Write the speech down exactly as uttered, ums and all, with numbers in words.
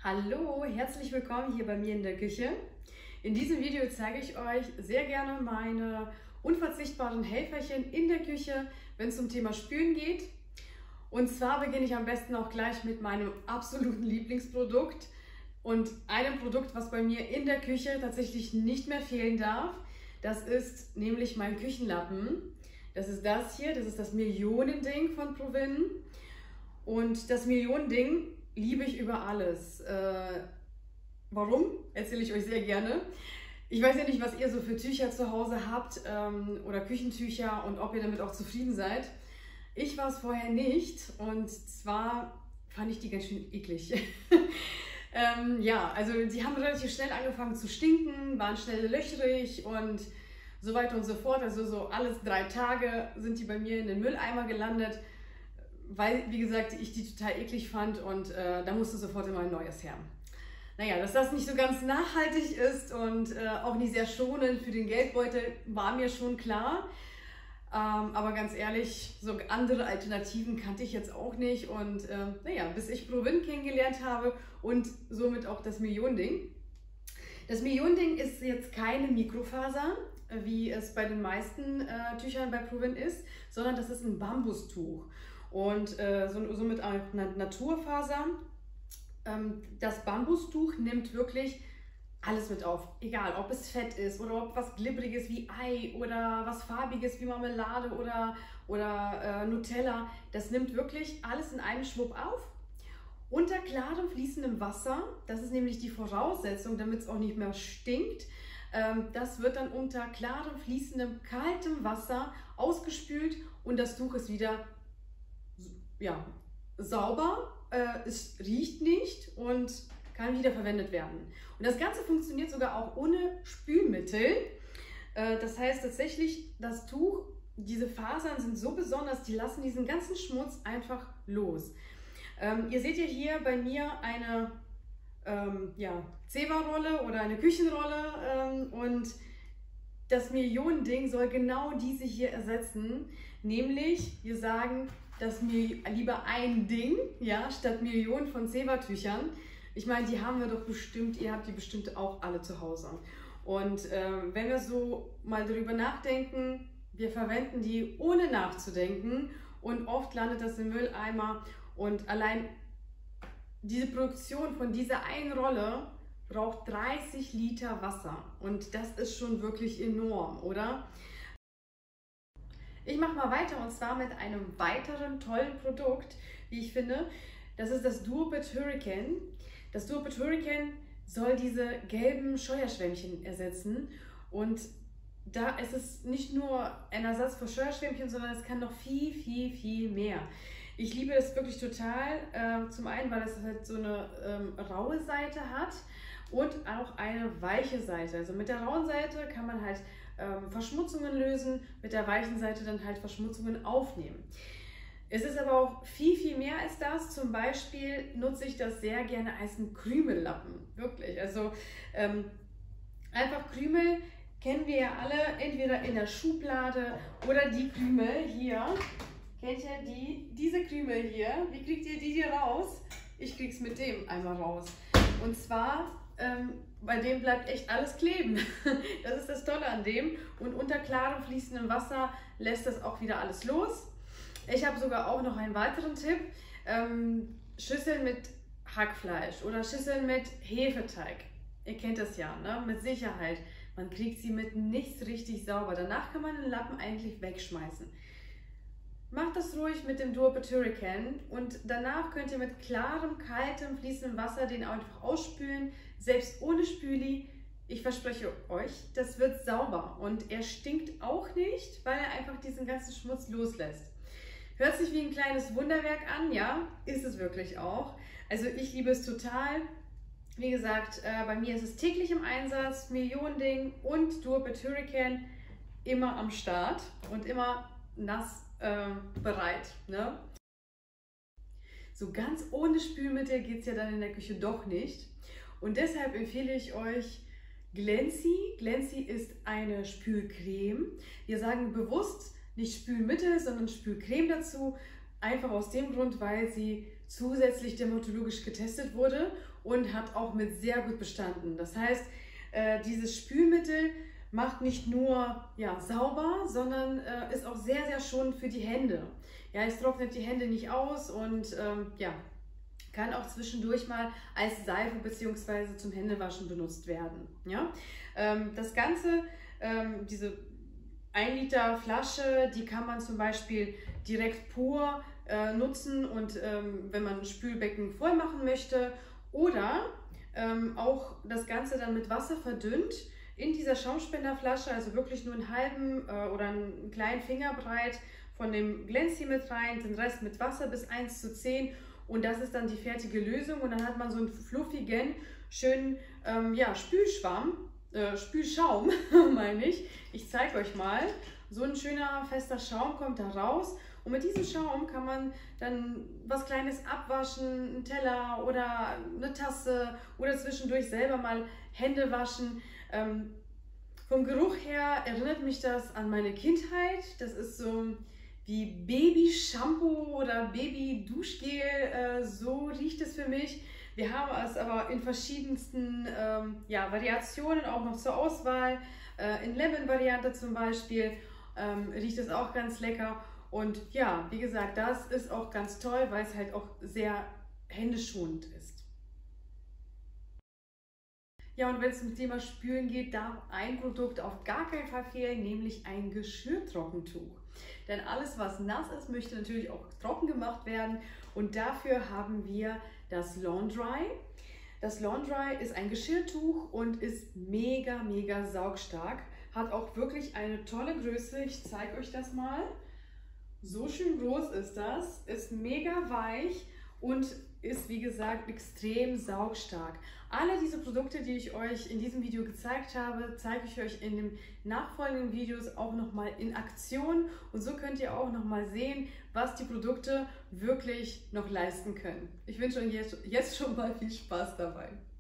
Hallo, herzlich willkommen hier bei mir in der Küche. In diesem Video zeige ich euch sehr gerne meine unverzichtbaren Helferchen in der Küche, wenn es zum Thema Spülen geht. Und zwar beginne ich am besten auch gleich mit meinem absoluten Lieblingsprodukt und einem Produkt, was bei mir in der Küche tatsächlich nicht mehr fehlen darf. Das ist nämlich mein Küchenlappen. Das ist das hier, das ist das Millionending von Provin. Und das Millionending liebe ich über alles. Äh, warum? Erzähle ich euch sehr gerne. Ich weiß ja nicht, was ihr so für Tücher zu Hause habt ähm, oder Küchentücher und ob ihr damit auch zufrieden seid. Ich war es vorher nicht und zwar fand ich die ganz schön eklig. ähm, ja, also die haben relativ schnell angefangen zu stinken, waren schnell löchrig und so weiter und so fort. Also so alles drei Tage sind die bei mir in den Mülleimer gelandet, weil, wie gesagt, ich die total eklig fand und äh, da musste sofort immer ein neues her. Naja, dass das nicht so ganz nachhaltig ist und äh, auch nicht sehr schonend für den Geldbeutel, war mir schon klar. Ähm, aber ganz ehrlich, so andere Alternativen kannte ich jetzt auch nicht. Und äh, naja, bis ich Provin kennengelernt habe und somit auch das Millionending. Das Millionending ist jetzt keine Mikrofaser, wie es bei den meisten äh, Tüchern bei Provin ist, sondern das ist ein Bambustuch. Und äh, so, somit auch eine Naturfaser. Ähm, das Bambustuch nimmt wirklich alles mit auf. Egal, ob es Fett ist oder ob was Glibberiges wie Ei oder was Farbiges wie Marmelade oder, oder äh, Nutella. Das nimmt wirklich alles in einem Schwupp auf. Unter klarem, fließendem Wasser, das ist nämlich die Voraussetzung, damit es auch nicht mehr stinkt. Ähm, das wird dann unter klarem, fließendem, kaltem Wasser ausgespült und das Tuch ist wieder ja, sauber, äh, es riecht nicht und kann wieder verwendet werden. Und das Ganze funktioniert sogar auch ohne Spülmittel. Äh, das heißt tatsächlich, das Tuch, diese Fasern sind so besonders, die lassen diesen ganzen Schmutz einfach los. Ähm, ihr seht ja hier bei mir eine ähm, ja, Zewa-Rolle oder eine Küchenrolle ähm, und das Millionending soll genau diese hier ersetzen, nämlich wir sagen, dass mir lieber ein Ding, ja, statt Millionen von Zewa-Tüchern. Ich meine, die haben wir doch bestimmt, ihr habt die bestimmt auch alle zu Hause. Und äh, wenn wir so mal darüber nachdenken, wir verwenden die ohne nachzudenken und oft landet das im Mülleimer und allein diese Produktion von dieser einen Rolle braucht dreißig Liter Wasser und das ist schon wirklich enorm, oder? Ich mache mal weiter und zwar mit einem weiteren tollen Produkt, wie ich finde. Das ist das Duopet Hurricane. Das Duopet Hurricane soll diese gelben Scheuerschwämmchen ersetzen und da ist es nicht nur ein Ersatz für Scheuerschwämmchen, sondern es kann noch viel, viel, viel mehr. Ich liebe das wirklich total. Äh, zum einen, weil es halt so eine ähm, raue Seite hat und auch eine weiche Seite. Also mit der rauen Seite kann man halt ähm, Verschmutzungen lösen, mit der weichen Seite dann halt Verschmutzungen aufnehmen. Es ist aber auch viel, viel mehr als das. Zum Beispiel nutze ich das sehr gerne als einen Krümellappen. Wirklich. Also ähm, einfach Krümel kennen wir ja alle, entweder in der Schublade oder die Krümel hier. Kennt ihr die? Diese Krümel hier. Wie kriegt ihr die hier raus? Ich krieg's mit dem einmal raus. Und zwar, ähm, bei dem bleibt echt alles kleben. Das ist das Tolle an dem. Und unter klarem, fließendem Wasser lässt das auch wieder alles los. Ich habe sogar auch noch einen weiteren Tipp. Ähm, Schüsseln mit Hackfleisch oder Schüsseln mit Hefeteig. Ihr kennt das ja, ne? Mit Sicherheit. Man kriegt sie mit nichts richtig sauber. Danach kann man den Lappen eigentlich wegschmeißen. Macht das ruhig mit dem Duopet Hurricane und danach könnt ihr mit klarem, kaltem, fließendem Wasser den einfach ausspülen, selbst ohne Spüli. Ich verspreche euch, das wird sauber und er stinkt auch nicht, weil er einfach diesen ganzen Schmutz loslässt. Hört sich wie ein kleines Wunderwerk an, ja, ist es wirklich auch. Also ich liebe es total. Wie gesagt, äh, bei mir ist es täglich im Einsatz, Millionending und Duopet Hurricane immer am Start und immer nass äh, bereit. Ne? So ganz ohne Spülmittel geht es ja dann in der Küche doch nicht. Und deshalb empfehle ich euch Glancy. Glancy ist eine Spülcreme. Wir sagen bewusst nicht Spülmittel, sondern Spülcreme dazu. Einfach aus dem Grund, weil sie zusätzlich dermatologisch getestet wurde und hat auch mit sehr gut bestanden. Das heißt, äh, dieses Spülmittel macht nicht nur ja, sauber, sondern äh, ist auch sehr, sehr schonend für die Hände. Ja, es trocknet die Hände nicht aus und ähm, ja, kann auch zwischendurch mal als Seife bzw. zum Händewaschen benutzt werden. Ja? Ähm, das Ganze, ähm, diese ein Liter Flasche, die kann man zum Beispiel direkt pur äh, nutzen und ähm, wenn man ein Spülbecken voll machen möchte oder ähm, auch das Ganze dann mit Wasser verdünnt in dieser Schaumspenderflasche, also wirklich nur einen halben äh, oder einen kleinen Finger breit von dem Glänz hier mit rein, den Rest mit Wasser bis eins zu zehn und das ist dann die fertige Lösung und dann hat man so einen fluffigen, schönen ähm, ja, Spülschwamm, äh, Spülschaum meine ich. Ich zeige euch mal, so ein schöner fester Schaum kommt da raus und mit diesem Schaum kann man dann was Kleines abwaschen, einen Teller oder eine Tasse oder zwischendurch selber mal Hände waschen. Ähm, vom Geruch her erinnert mich das an meine Kindheit. Das ist so wie Baby-Shampoo oder Baby-Duschgel, äh, so riecht es für mich. Wir haben es aber in verschiedensten ähm, ja, Variationen auch noch zur Auswahl. Äh, in Lemon-Variante zum Beispiel ähm, riecht es auch ganz lecker. Und ja, wie gesagt, das ist auch ganz toll, weil es halt auch sehr händeschonend ist. Ja, und wenn es zum Thema Spülen geht, darf ein Produkt auf gar keinen Fall fehlen, nämlich ein Geschirrtrockentuch. Denn alles, was nass ist, möchte natürlich auch trocken gemacht werden und dafür haben wir das Lawn-Dry. Das Lawn-Dry ist ein Geschirrtuch und ist mega, mega saugstark. Hat auch wirklich eine tolle Größe. Ich zeige euch das mal. So schön groß ist das, ist mega weich und ist wie gesagt extrem saugstark. Alle diese Produkte, die ich euch in diesem Video gezeigt habe, zeige ich euch in den nachfolgenden Videos auch nochmal in Aktion und so könnt ihr auch nochmal sehen, was die Produkte wirklich noch leisten können. Ich wünsche euch jetzt, jetzt schon mal viel Spaß dabei.